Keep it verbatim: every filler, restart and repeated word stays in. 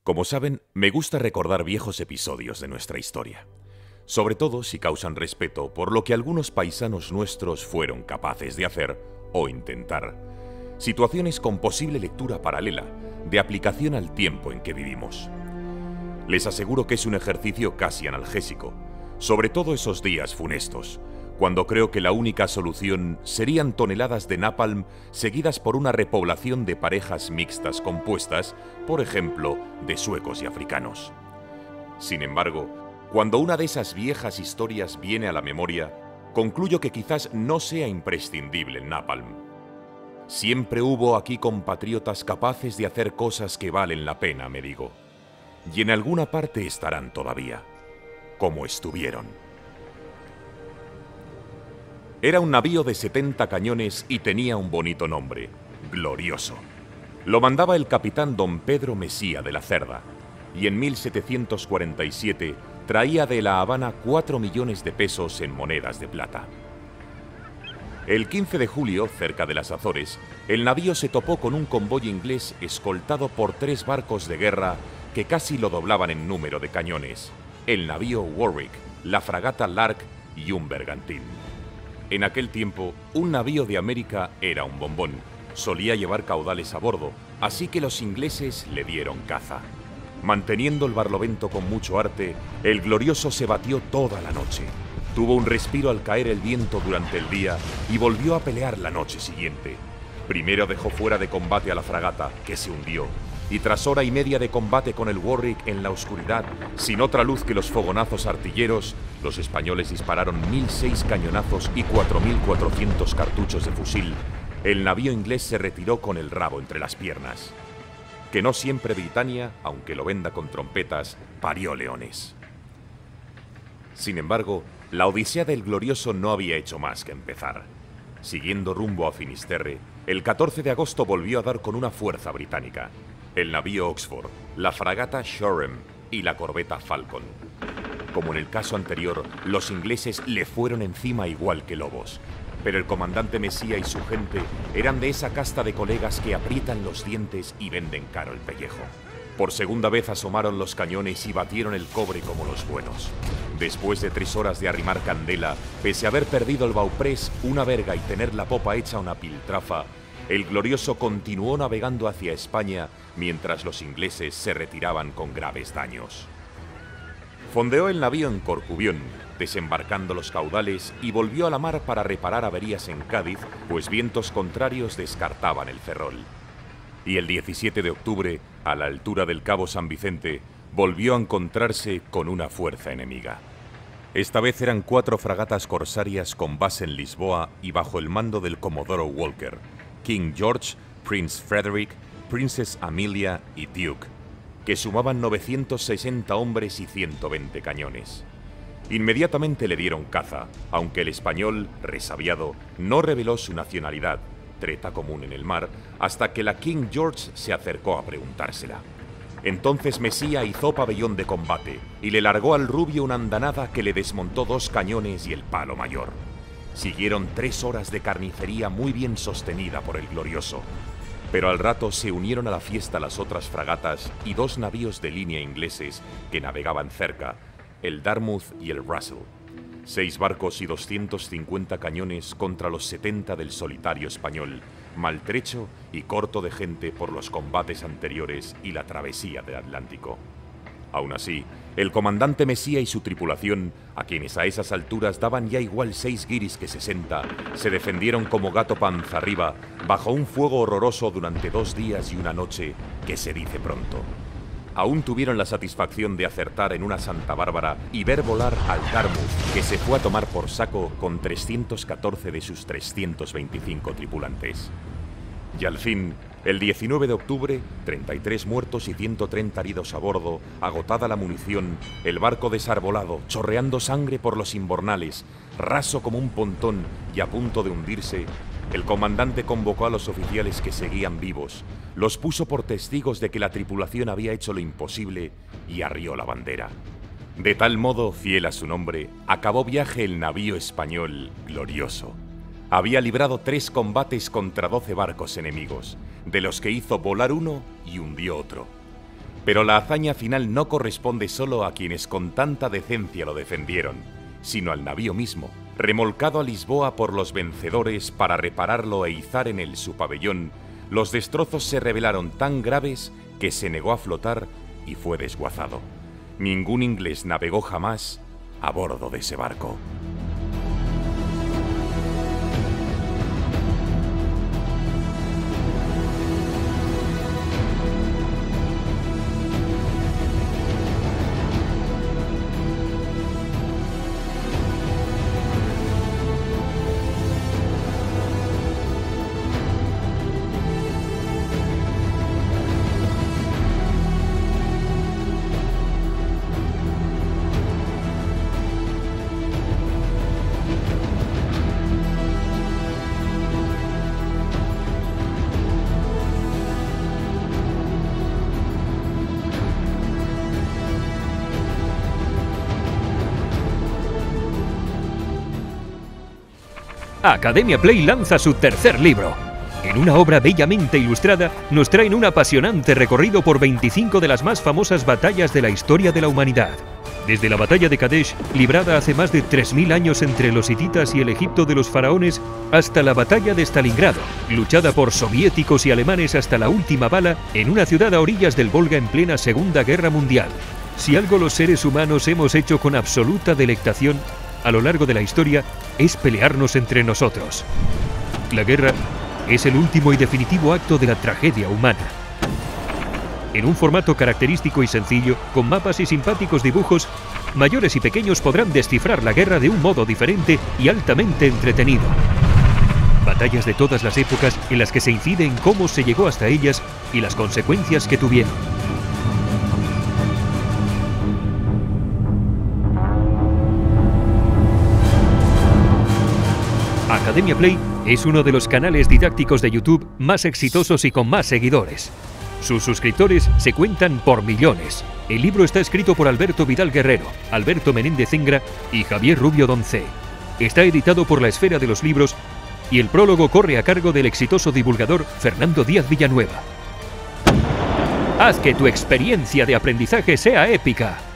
Como saben, me gusta recordar viejos episodios de nuestra historia, sobre todo si causan respeto por lo que algunos paisanos nuestros fueron capaces de hacer o intentar. Situaciones con posible lectura paralela, de aplicación al tiempo en que vivimos. Les aseguro que es un ejercicio casi analgésico, sobre todo esos días funestos, cuando creo que la única solución serían toneladas de napalm seguidas por una repoblación de parejas mixtas compuestas, por ejemplo, de suecos y africanos. Sin embargo, cuando una de esas viejas historias viene a la memoria, concluyo que quizás no sea imprescindible el napalm. Siempre hubo aquí compatriotas capaces de hacer cosas que valen la pena, me digo. Y en alguna parte estarán todavía, como estuvieron. Era un navío de setenta cañones y tenía un bonito nombre, Glorioso. Lo mandaba el capitán don Pedro Mesía de la Cerda, y en mil setecientos cuarenta y siete traía de La Habana cuatro millones de pesos en monedas de plata. El quince de julio, cerca de las Azores, el navío se topó con un convoy inglés escoltado por tres barcos de guerra que casi lo doblaban en número de cañones, el navío Warwick, la fragata Lark y un bergantín. En aquel tiempo, un navío de América era un bombón, solía llevar caudales a bordo, así que los ingleses le dieron caza. Manteniendo el barlovento con mucho arte, el Glorioso se batió toda la noche. Tuvo un respiro al caer el viento durante el día y volvió a pelear la noche siguiente. Primero dejó fuera de combate a la fragata, que se hundió, y tras hora y media de combate con el Warwick en la oscuridad, sin otra luz que los fogonazos artilleros, los españoles dispararon mil seis cañonazos y cuatro mil cuatrocientos cartuchos de fusil. El navío inglés se retiró con el rabo entre las piernas. Que no siempre Britania, aunque lo venda con trompetas, parió leones. Sin embargo, la odisea del Glorioso no había hecho más que empezar. Siguiendo rumbo a Finisterre, el catorce de agosto volvió a dar con una fuerza británica. El navío Oxford, la fragata Shoreham y la corbeta Falcon. Como en el caso anterior, los ingleses le fueron encima igual que lobos. Pero el comandante Mesía y su gente eran de esa casta de colegas que aprietan los dientes y venden caro el pellejo. Por segunda vez asomaron los cañones y batieron el cobre como los buenos. Después de tres horas de arrimar candela, pese a haber perdido el bauprés, una verga y tener la popa hecha una piltrafa, el Glorioso continuó navegando hacia España mientras los ingleses se retiraban con graves daños. Fondeó el navío en Corcubión, desembarcando los caudales, y volvió a la mar para reparar averías en Cádiz, pues vientos contrarios descartaban el Ferrol. Y el diecisiete de octubre, a la altura del Cabo San Vicente, volvió a encontrarse con una fuerza enemiga. Esta vez eran cuatro fragatas corsarias con base en Lisboa y bajo el mando del comodoro Walker, King George, Prince Frederick, Princess Amelia y Duke, que sumaban novecientos sesenta hombres y ciento veinte cañones. Inmediatamente le dieron caza, aunque el español, resabiado, no reveló su nacionalidad, treta común en el mar, hasta que la King George se acercó a preguntársela. Entonces Mesía hizo pabellón de combate y le largó al rubio una andanada que le desmontó dos cañones y el palo mayor. Siguieron tres horas de carnicería muy bien sostenida por el Glorioso. Pero al rato se unieron a la fiesta las otras fragatas y dos navíos de línea ingleses que navegaban cerca, el Dartmouth y el Russell. Seis barcos y doscientos cincuenta cañones contra los setenta del solitario español, maltrecho y corto de gente por los combates anteriores y la travesía del Atlántico. Aún así, el comandante Mesía y su tripulación, a quienes a esas alturas daban ya igual seis guiris que sesenta, se defendieron como gato panza arriba, bajo un fuego horroroso durante dos días y una noche, que se dice pronto. Aún tuvieron la satisfacción de acertar en una Santa Bárbara y ver volar al Dartmouth, que se fue a tomar por saco con trescientos catorce de sus trescientos veinticinco tripulantes. Y al fin, el diecinueve de octubre, treinta y tres muertos y ciento treinta heridos a bordo, agotada la munición, el barco desarbolado, chorreando sangre por los imbornales, raso como un pontón y a punto de hundirse, el comandante convocó a los oficiales que seguían vivos, los puso por testigos de que la tripulación había hecho lo imposible y arrió la bandera. De tal modo, fiel a su nombre, acabó viaje el navío español Glorioso. Había librado tres combates contra doce barcos enemigos, de los que hizo volar uno y hundió otro. Pero la hazaña final no corresponde solo a quienes con tanta decencia lo defendieron, sino al navío mismo, remolcado a Lisboa por los vencedores para repararlo e izar en él su pabellón. Los destrozos se revelaron tan graves que se negó a flotar y fue desguazado. Ningún inglés navegó jamás a bordo de ese barco. Academia Play lanza su tercer libro. En una obra bellamente ilustrada, nos traen un apasionante recorrido por veinticinco de las más famosas batallas de la historia de la humanidad. Desde la batalla de Kadesh, librada hace más de tres mil años entre los hititas y el Egipto de los faraones, hasta la batalla de Stalingrado, luchada por soviéticos y alemanes hasta la última bala en una ciudad a orillas del Volga en plena Segunda Guerra Mundial. Si algo los seres humanos hemos hecho con absoluta delectación a lo largo de la historia, es pelearnos entre nosotros. La guerra es el último y definitivo acto de la tragedia humana. En un formato característico y sencillo, con mapas y simpáticos dibujos, mayores y pequeños podrán descifrar la guerra de un modo diferente y altamente entretenido. Batallas de todas las épocas en las que se incide en cómo se llegó hasta ellas y las consecuencias que tuvieron. Academia Play es uno de los canales didácticos de YouTube más exitosos y con más seguidores. Sus suscriptores se cuentan por millones. El libro está escrito por Alberto Vidal Guerrero, Alberto Menéndez Zengra y Javier Rubio Doncé. Está editado por La Esfera de los Libros y el prólogo corre a cargo del exitoso divulgador Fernando Díaz Villanueva. Haz que tu experiencia de aprendizaje sea épica.